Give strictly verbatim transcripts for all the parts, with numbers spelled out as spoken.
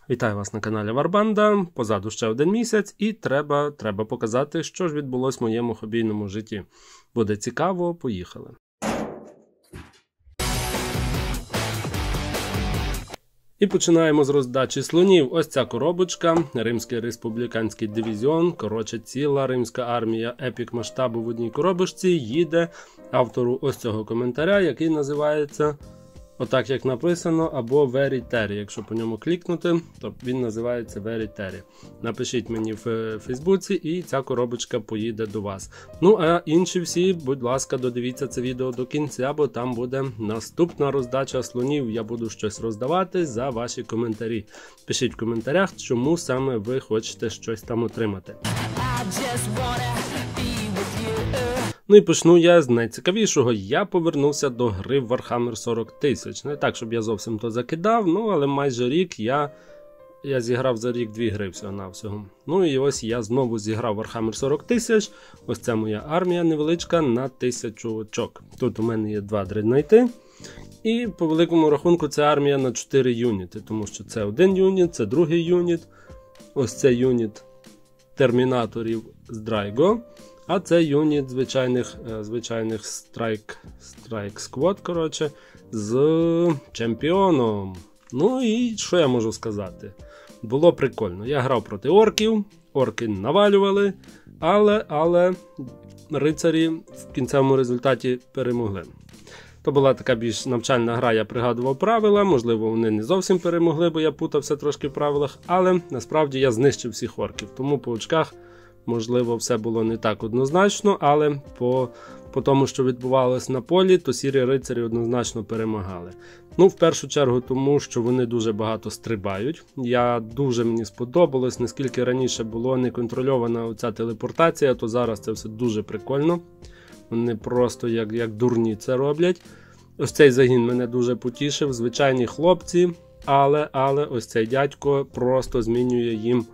Вітаю вас на каналі Варбанда. Позаду ще один місяць і треба, треба показати, що ж відбулось в моєму хобійному житті. Буде цікаво, поїхали. І починаємо з роздачі слонів. Ось ця коробочка, Римський республіканський дивізіон, коротше ціла римська армія епік масштабу в одній коробочці їде автору ось цього коментаря, який називається отак, як написано, або Very Terry. Якщо по ньому клікнути, то він називається Very Terry. Напишіть мені в Фейсбуці і ця коробочка поїде до вас. Ну, а інші всі, будь ласка, додивіться це відео до кінця, бо там буде наступна роздача слонів. Я буду щось роздавати за ваші коментарі. Пишіть в коментарях, чому саме ви хочете щось там отримати. Ну і почну я з найцікавішого. Я повернувся до гри Warhammer сорок тисяч. Не так, щоб я зовсім то закидав, ну але майже рік я, я зіграв за рік дві гри всього-навсього. Ну і ось я знову зіграв Warhammer сорок тисяч. Ось це моя армія невеличка на тисячу очок. Тут у мене є два дреднайти. І по великому рахунку це армія на чотири юніти, тому що це один юніт, це другий юніт. Ось це юніт термінаторів з Драйго. А це юніт звичайних, звичайних Strike, Strike Squad, коротше, з чемпіоном. Ну і що я можу сказати? Було прикольно. Я грав проти орків, орки навалювали, але, але рицарі в кінцевому результаті перемогли. То була така більш навчальна гра, я пригадував правила, можливо вони не зовсім перемогли, бо я путався трошки в правилах, але насправді я знищив всіх орків, тому по очках можливо, все було не так однозначно, але по, по тому, що відбувалося на полі, то сірі рицарі однозначно перемагали. Ну, в першу чергу тому, що вони дуже багато стрибають. Я дуже мені сподобалось, наскільки раніше було неконтрольована оця телепортація, то зараз це все дуже прикольно. Вони просто як, як дурні це роблять. Ось цей загін мене дуже потішив, звичайні хлопці, але, але ось цей дядько просто змінює їм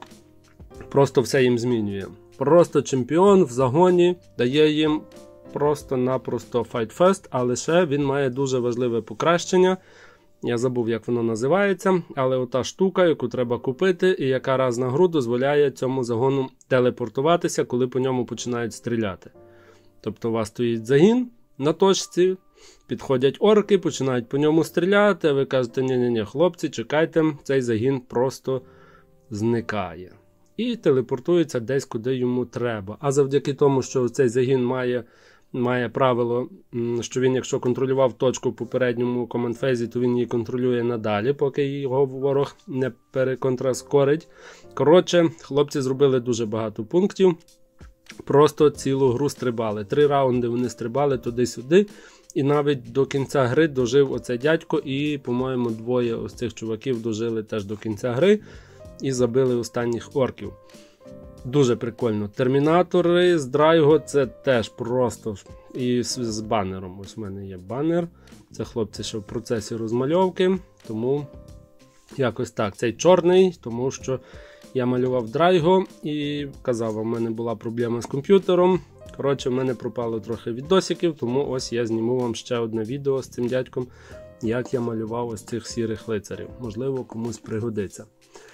Просто все їм змінює. Просто чемпіон в загоні дає їм просто-напросто файтфест, а лише він має дуже важливе покращення. Я забув, як воно називається, але ота штука, яку треба купити і яка раз на гру дозволяє цьому загону телепортуватися, коли по ньому починають стріляти. Тобто у вас стоїть загін на точці, підходять орки, починають по ньому стріляти, а ви кажете, ні-ні-ні, хлопці, чекайте, цей загін просто зникає. І телепортується десь, куди йому треба. А завдяки тому, що цей загін має, має правило, що він, якщо контролював точку в попередньому командфезі, то він її контролює надалі, поки його ворог не переконтраскорить. Коротше, хлопці зробили дуже багато пунктів. Просто цілу гру стрибали. Три раунди вони стрибали туди-сюди. І навіть до кінця гри дожив оцей дядько і, по-моєму, двоє ось цих чуваків дожили теж до кінця гри. І забили останніх орків. Дуже прикольно. Термінатори з Драйго це теж просто. І з, з банером. Ось у мене є банер. Це хлопці ще в процесі розмальовки. Тому якось так. Цей чорний, тому що я малював Драйго і казав, у мене була проблема з комп'ютером. Коротше, в мене пропало трохи відосиків, тому ось я зніму вам ще одне відео з цим дядьком, як я малював ось цих сірих лицарів. Можливо, комусь пригодиться.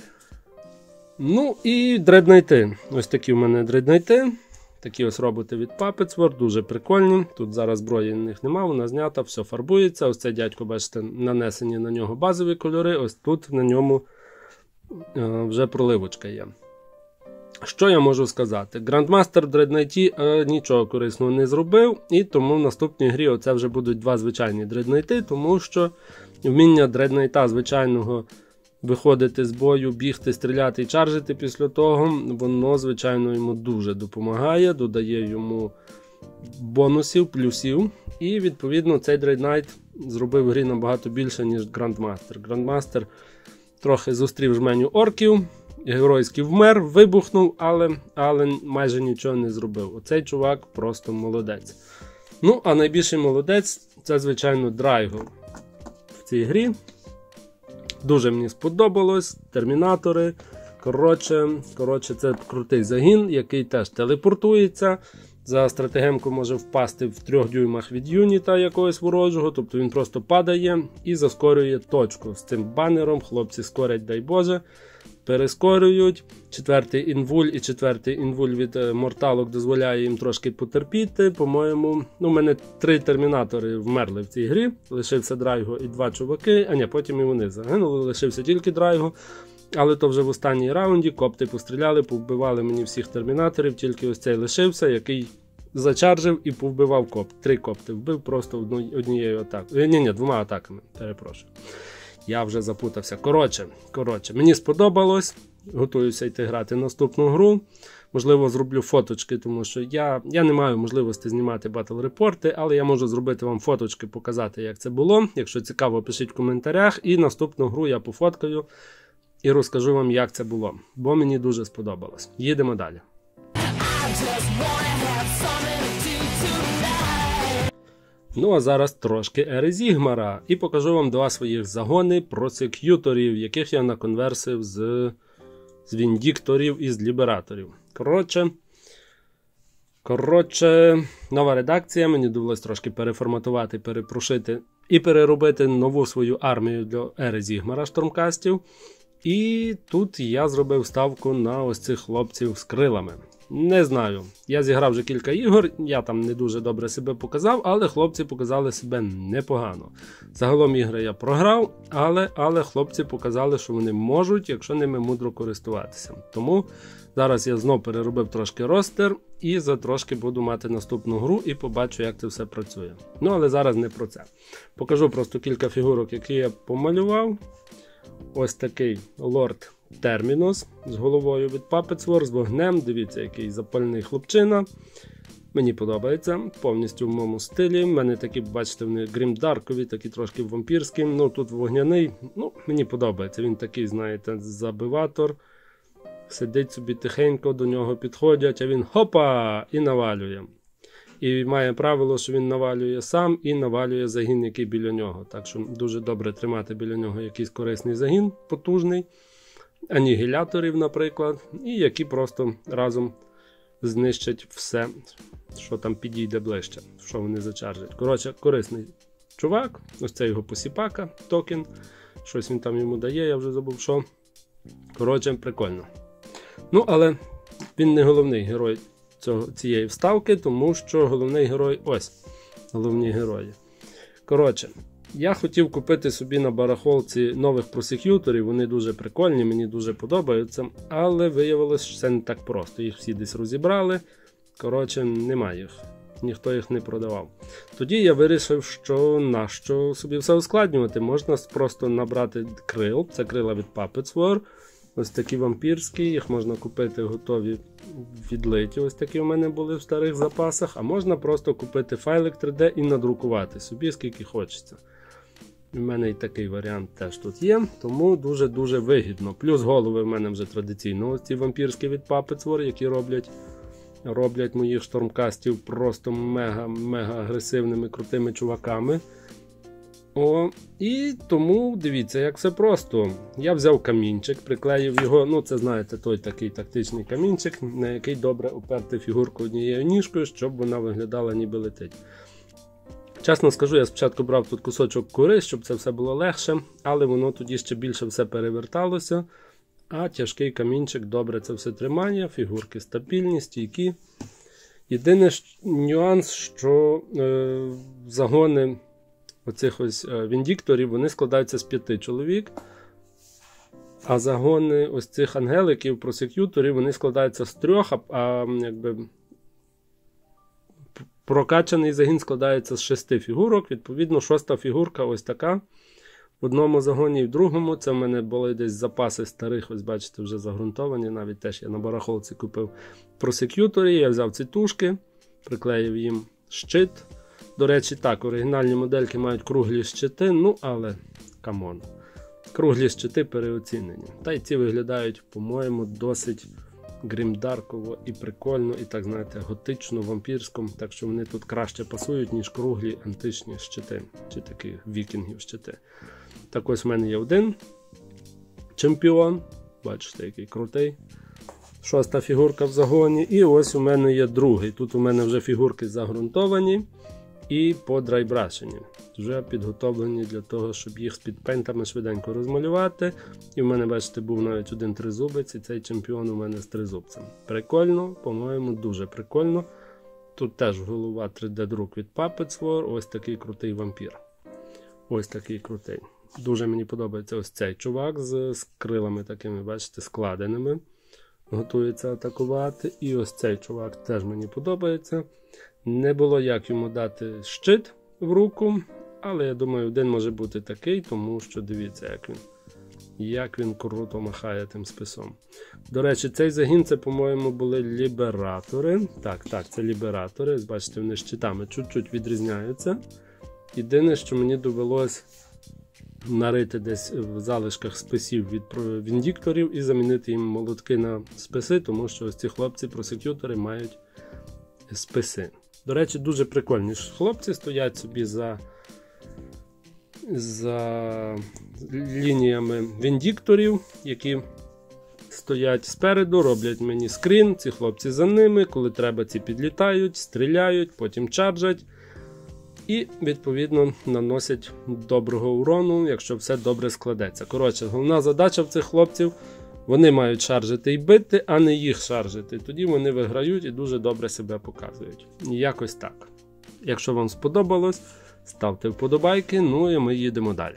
Ну і дреднайти. Ось такі в мене дреднайти. Такі ось роботи від Puppets World, дуже прикольні. Тут зараз зброї на них немає, вона знята, все фарбується. Ось цей дядько, бачите, нанесені на нього базові кольори. Ось тут на ньому е, вже проливочка є. Що я можу сказати? Grandmaster в дреднайті е, нічого корисного не зробив. І тому в наступній грі оце вже будуть два звичайні дреднайти, тому що вміння дреднайта звичайного виходити з бою, бігти, стріляти і чаржити після того, воно, звичайно, йому дуже допомагає, додає йому бонусів, плюсів. І, відповідно, цей дреднайт зробив в грі набагато більше, ніж Grandmaster. Grandmaster трохи зустрів жменю орків, геройськи вмер, вибухнув, але, але майже нічого не зробив. Оцей чувак просто молодець. Ну, а найбільший молодець – це, звичайно, Драйго в цій грі. Дуже мені сподобалось, термінатори, коротше, коротше, це крутий загін, який теж телепортується, за стратегемку може впасти в трьох дюймах від юніта якогось ворожого, тобто він просто падає і заскорює точку. З цим банером хлопці скорять, дай Боже, перескорюють. Четвертий інвуль і четвертий інвуль від морталок дозволяє їм трошки потерпіти. По-моєму, ну, у мене три термінатори вмерли в цій грі, лишився Драйго і два чуваки, а ні, потім і вони загинули, лишився тільки Драйго. Але то вже в останній раунді копти постріляли, повбивали мені всіх термінаторів, тільки ось цей лишився, який зачаржив і повбивав коп. Три копти вбив просто однією атакою. Ні, ні, двома атаками, перепрошую. Я вже запутався. Коротше, коротше, мені сподобалось, готуюся йти грати наступну гру. Можливо, зроблю фоточки, тому що я, я не маю можливості знімати батл-репорти, але я можу зробити вам фоточки, показати, як це було. Якщо цікаво, пишіть в коментарях, і наступну гру я пофоткаю і розкажу вам, як це було, бо мені дуже сподобалось. Їдемо далі. Ну а зараз трошки Ери Зігмара, і покажу вам два своїх загони просек'юторів, яких я наконверсив з, з віндікторів і з лібераторів. Коротше, коротше, нова редакція, мені довелось трошки переформатувати, перепрошити і переробити нову свою армію для Ери Зігмара штурмкастів. І тут я зробив ставку на ось цих хлопців з крилами. Не знаю, я зіграв вже кілька ігор, я там не дуже добре себе показав, але хлопці показали себе непогано. Загалом ігри я програв, але, але хлопці показали, що вони можуть, якщо ними мудро користуватися. Тому зараз я знов переробив трошки ростер і за трошки буду мати наступну гру і побачу, як це все працює. Ну, але зараз не про це. Покажу просто кілька фігурок, які я помалював. Ось такий лорд Термінус з головою від Puppets War, з вогнем. Дивіться, який запальний хлопчина. Мені подобається, повністю в моєму стилі. У мене такі, бачите, вони грімдаркові, такі трошки вампірські. Ну, тут вогняний. Ну, мені подобається. Він такий, знаєте, забиватор. Сидить собі тихенько, до нього підходять, а він хопа! І навалює. І має правило, що він навалює сам і навалює загін, який біля нього. Так що дуже добре тримати біля нього якийсь корисний загін, потужний. Анігіляторів, наприклад, і які просто разом знищать все, що там підійде ближче, що вони зачаржать. Коротше, корисний чувак, ось це його посіпака, токен, щось він там йому дає, я вже забув що. Коротше, прикольно. Ну, але він не головний герой цього, цієї вставки, тому що головний герой ось, головні герої. Коротше, я хотів купити собі на барахолці нових просек'юторів, вони дуже прикольні, мені дуже подобаються, але виявилось, що це не так просто. Їх всі десь розібрали, коротше, немає їх, ніхто їх не продавав. Тоді я вирішив, що нащо собі все ускладнювати, можна просто набрати крил, це крила від Puppets War, ось такі вампірські, їх можна купити готові відлиті, ось такі у мене були в старих запасах, а можна просто купити файлик три де і надрукувати собі скільки хочеться. У мене і такий варіант теж тут є, тому дуже-дуже вигідно. Плюс голови в мене вже традиційно ось ці вампірські від Puppets War, які роблять, роблять моїх штурмкастів просто мега-мега агресивними, крутими чуваками. О, і тому дивіться, як все просто. Я взяв камінчик, приклеїв його, ну це знаєте, той такий тактичний камінчик, на який добре оперти фігурку однією ніжкою, щоб вона виглядала ніби летить. Чесно скажу, я спочатку брав тут кусочок кори, щоб це все було легше, але воно тоді ще більше все переверталося, а тяжкий камінчик добре це все тримає, фігурки стабільні, стійкі. Єдиний нюанс, що е, загони оцих ось віндікторів, вони складаються з п'яти чоловік, а загони ось цих ангеликів, просек'юторів, вони складаються з трьох, а, а якби прокачаний загін складається з шести фігурок, відповідно, шоста фігурка ось така. В одному загоні і в другому, це в мене були десь запаси старих, ось бачите, вже загрунтовані, навіть теж я на барахолці купив просек'ютори, я взяв ці тушки, приклеїв їм щит. До речі, так, оригінальні модельки мають круглі щити, ну але, камон, круглі щити переоцінені. Та й ці виглядають, по-моєму, досить грімдарково і прикольно, і так, знаєте, готично, вампірськом, так що вони тут краще пасують, ніж круглі античні щити, чи такі вікінгів щити. Так ось в мене є один чемпіон, бачите, який крутий, Шоста фігурка в загоні. І ось у мене є другий. Тут у мене вже фігурки загрунтовані і подрайбрашені. Вже підготовлені для того, щоб їх з підпейнтами швиденько розмалювати. І в мене, бачите, був навіть один тризубець, і цей чемпіон у мене з тризубцем. Прикольно, по-моєму, дуже прикольно. Тут теж голова три де-друк від Puppets War. Ось такий крутий вампір. Ось такий крутий. Дуже мені подобається ось цей чувак з, з крилами такими, бачите, складеними. Готується атакувати. І ось цей чувак теж мені подобається. Не було як йому дати щит в руку, але я думаю, один може бути такий, тому що дивіться, як він, як він круто махає тим списом. До речі, цей загін, це, по-моєму, були лібератори. Так, так, це лібератори. Бачите, вони щитами чуть-чуть відрізняються. Єдине, що мені довелось нарити десь в залишках списів від віндікторів і замінити їм молотки на списи, тому що ось ці хлопці-просекютори мають списи. До речі, дуже прикольні хлопці стоять собі за, за лініями віндікторів, які стоять спереду, роблять мені скрін, ці хлопці за ними, коли треба, ці підлітають, стріляють, потім чарджать і, відповідно, наносять доброго урону, якщо все добре складеться. Коротше, головна задача в цих хлопців – вони мають шаржити і бити, а не їх шаржити. Тоді вони виграють і дуже добре себе показують. Якось так. Якщо вам сподобалось, ставте вподобайки, ну і ми їдемо далі.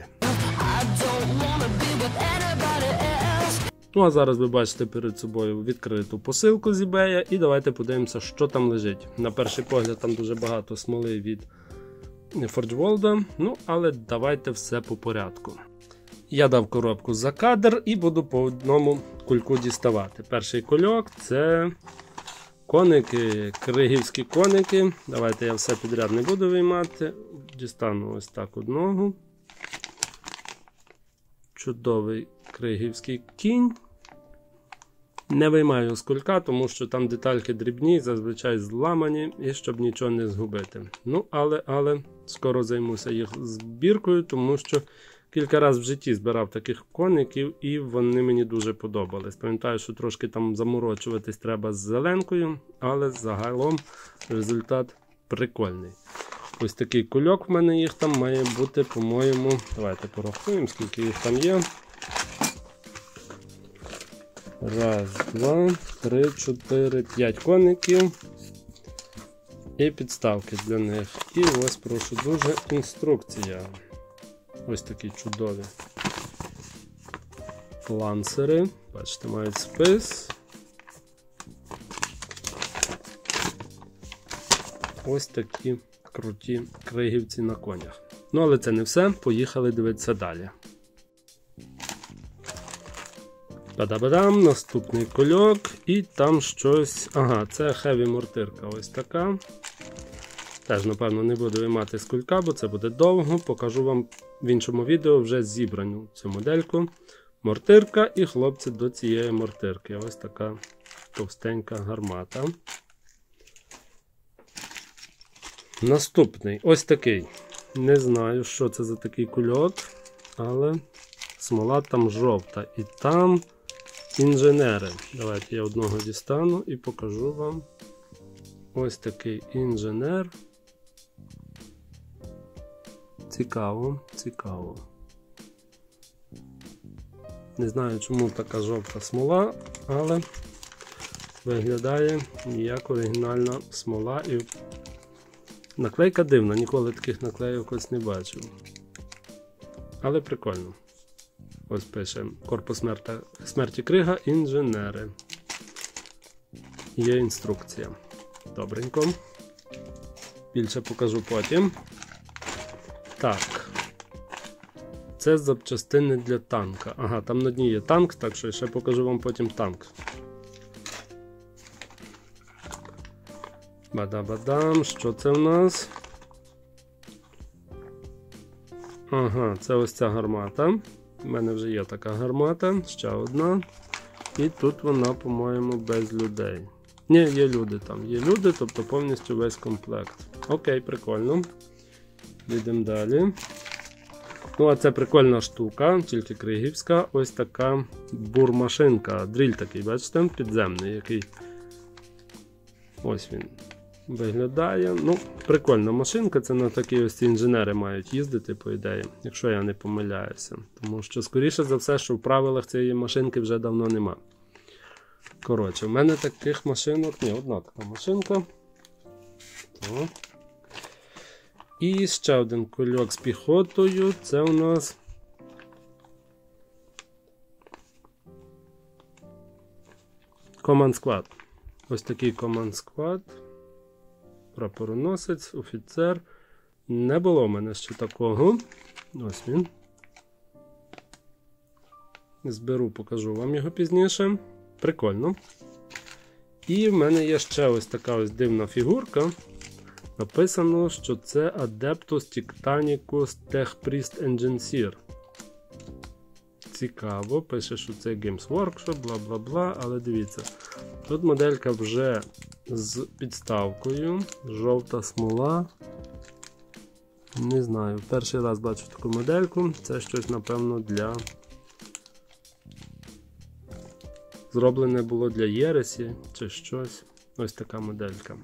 Ну а зараз ви бачите перед собою відкриту посилку з eBay, і давайте подивимося, що там лежить. На перший погляд там дуже багато смоли від Forge World, ну але давайте все по порядку. Я дав коробку за кадр і буду по одному кульку діставати. Перший кульок – це коники, кригівські коники. Давайте я все підряд не буду виймати. Дістану ось так одного. Чудовий кригівський кінь. Не виймаю з кулька, тому що там детальки дрібні, зазвичай зламані, і щоб нічого не згубити. Ну, але, але скоро займуся їх збіркою, тому що кілька разів в житті збирав таких коників, і вони мені дуже подобались. Пам'ятаю, що трошки там заморочуватись треба з зеленкою, але загалом результат прикольний. Ось такий кульок в мене, їх там має бути, по-моєму, давайте порахуємо, скільки їх там є. Раз, два, три, чотири, п'ять коників. І підставки для них. І ось, прошу дуже, інструкція. Ось такі чудові лансери. Бачите, мають спис. Ось такі круті кригівці на конях. Ну, але це не все. Поїхали дивитися далі. Ба-да-ба-дам, наступний кульок. І там щось... Ага, це Heavy мортирка. Ось така. Теж, напевно, не буду виймати з кулька, бо це буде довго. Покажу вам в іншому відео вже зібрану цю модельку. Мортирка і хлопці до цієї мортирки. Ось така товстенька гармата. Наступний. Ось такий. Не знаю, що це за такий кульок, але смола там жовта. І там інженери. Давайте я одного дістану і покажу вам. Ось такий інженер. Цікаво, цікаво. Не знаю, чому така жовта смола, але виглядає як оригінальна смола. І наклейка дивна, ніколи таких наклейок ось не бачив. Але прикольно. Ось пише Корпус смерті, смерті Крига, інженери. Є інструкція. Добренько. Більше покажу потім. Так. Це запчастини для танка. Ага, там на дні є танк, так що ще покажу вам потім танк. Бада-бадам, що це в нас? Ага, це ось ця гармата. У мене вже є така гармата, ще одна. І тут вона, по-моєму, без людей. Ні, є люди там, є люди, тобто повністю весь комплект. Окей, прикольно. Йдемо далі. Ну, а це прикольна штука, тільки кригівська. Ось така бурмашинка. Дріль такий, бачите, підземний, який. Ось він виглядає. Ну, прикольна машинка, це на такі ось ці інженери мають їздити, по ідеї, якщо я не помиляюся. Тому що, скоріше за все, що в правилах цієї машинки вже давно нема. Коротше, в мене таких машинок, ні, одна така машинка. О. І ще один кульок з піхотою, це у нас Command Squad. Ось такий Command Squad. Прапороносець, офіцер. Не було в мене ще такого. Ось він. Зберу, покажу вам його пізніше. Прикольно. І в мене є ще ось така ось дивна фігурка. Написано, що це Adeptus Titanicus Tech Priest Engineer. Цікаво, пише, що це Games Workshop, бла-бла-бла, але дивіться. Тут моделька вже з підставкою, жовта смола. Не знаю, перший раз бачу таку модельку. Це щось, напевно, для... Зроблене було для Єресі чи щось. Ось така моделька.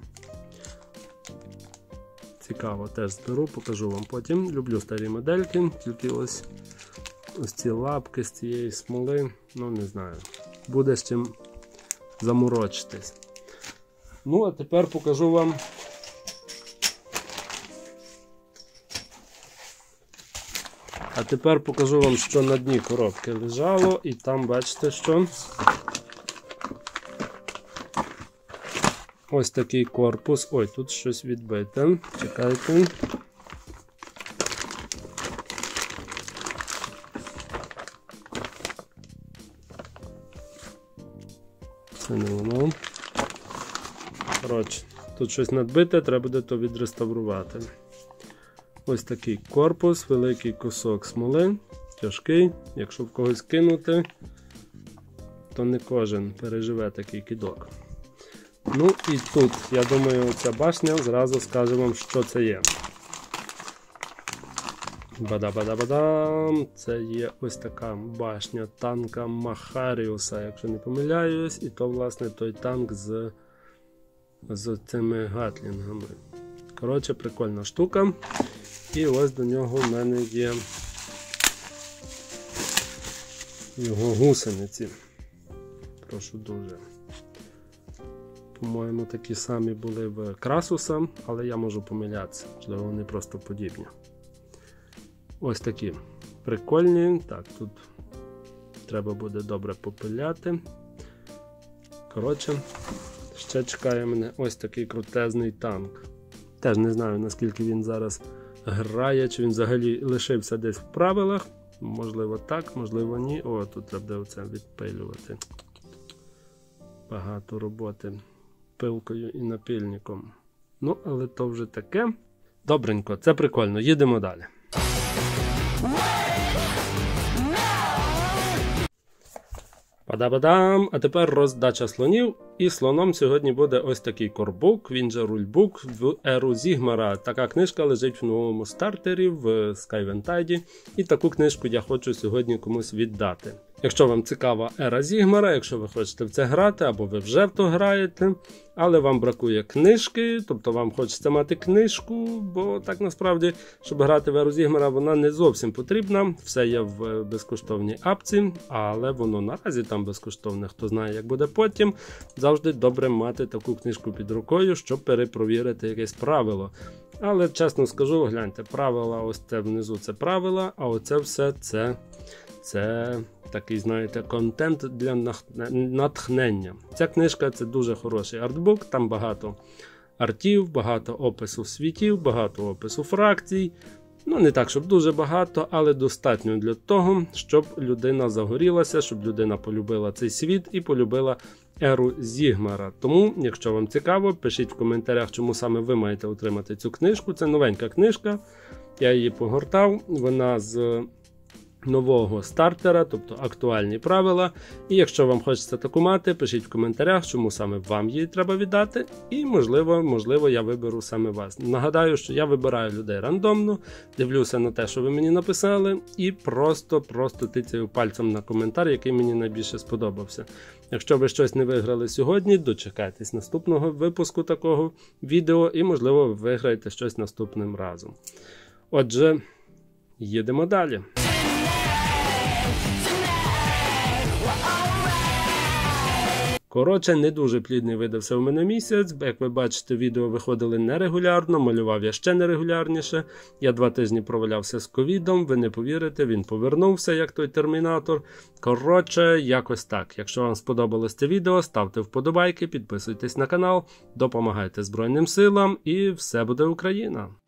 Цікаво, теж зберу, покажу вам потім. Люблю старі модельки, тільки ось ось ці лапки з цієї смоли, ну не знаю, буде з чим заморочитись. Ну, а тепер покажу вам А тепер покажу вам, що на дні коробки лежало, і там бачите, що ось такий корпус. Ой, тут щось відбите. Чекайте. Це не воно. Коротше, тут щось надбите, треба буде то відреставрувати. Ось такий корпус, великий кусок смоли, тяжкий. Якщо в когось кинути, то не кожен переживе такий кидок. Ну і тут, я думаю, ця башня зразу скаже вам, що це є. Бада-бада-бадам! Це є ось така башня танка Махаріуса, якщо не помиляюсь. І то, власне, той танк з, з цими гатлінгами. Коротше, прикольна штука. І ось до нього в мене є його гусениці. Прошу дуже. По-моєму, такі самі були в Красуса, але я можу помилятися. Можливо, вони просто подібні. Ось такі прикольні. Так, тут треба буде добре попиляти. Коротше, ще чекає мене ось такий крутезний танк. Теж не знаю, наскільки він зараз грає, чи він взагалі лишився десь в правилах. Можливо так, можливо ні. О, тут треба оце відпилювати. Багато роботи пилкою і напильником. Ну, але то вже таке. Добренько, це прикольно. Їдемо далі. Падабадам! А тепер роздача слонів. І слоном сьогодні буде ось такий корбук, він же рульбук в еру Зігмара. Така книжка лежить в новому стартері в Skyventide. І таку книжку я хочу сьогодні комусь віддати. Якщо вам цікава ера Зігмара, якщо ви хочете в це грати, або ви вже в то граєте, але вам бракує книжки, тобто вам хочеться мати книжку, бо так насправді, щоб грати в еру Зігмара, вона не зовсім потрібна. Все є в безкоштовній апці, але воно наразі там безкоштовне, хто знає, як буде потім. Завжди добре мати таку книжку під рукою, щоб перепровірити якесь правило. Але чесно скажу, гляньте, правила ось це внизу це правила, а оце все це, це такий, знаєте, контент для натхнення. Ця книжка це дуже хороший артбук, там багато артів, багато опису світів, багато опису фракцій. Ну, не так, щоб дуже багато, але достатньо для того, щоб людина загорілася, щоб людина полюбила цей світ і полюбила еру Зігмара. Тому, якщо вам цікаво, пишіть в коментарях, чому саме ви маєте отримати цю книжку. Це новенька книжка, я її погортав, вона з нового стартера, тобто актуальні правила. І якщо вам хочеться таку мати, пишіть в коментарях, чому саме вам її треба віддати, і можливо, можливо, я виберу саме вас. Нагадаю, що я вибираю людей рандомно, дивлюся на те, що ви мені написали, і просто-просто тицяю пальцем на коментар, який мені найбільше сподобався. Якщо ви щось не виграли сьогодні, дочекайтесь наступного випуску такого відео, і можливо ви виграєте щось наступним разом. Отже, їдемо далі. Коротше, не дуже плідний видався у мене місяць, бо, як ви бачите, відео виходили нерегулярно, малював я ще нерегулярніше. Я два тижні провалявся з ковідом, ви не повірите, він повернувся, як той термінатор. Коротше, якось так. Якщо вам сподобалось це відео, ставте вподобайки, підписуйтесь на канал, допомагайте Збройним силам, і все буде Україна!